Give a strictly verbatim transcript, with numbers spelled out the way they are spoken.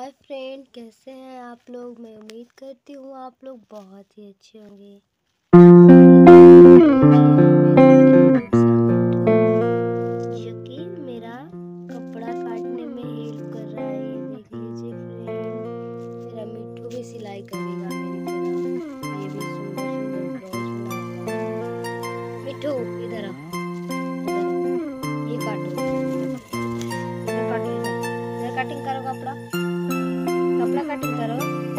Hi friend, कैसे हैं आप लोग। मैं उम्मीद करती हूँ आप लोग बहुत ही अच्छे होंगे। जो कि मेरा कपड़ा काटने में हेल्प कर रहा है। ये देख लीजिए फ्रेंड, मेरा मिट्टू भी सिलाई करेगा मेरी तरह। ये भी सुंदर सुंदर ब्लाउज बना रहा है। मिट्टू इधर आ, इधर आ। ये काटो, इधर काटो, इधर इधर कटिंग करो, कपड़ा कपड़ा कटिंग करो।